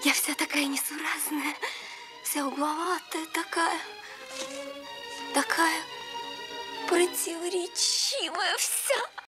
Я вся такая несуразная, вся угловатая такая, такая противоречивая вся.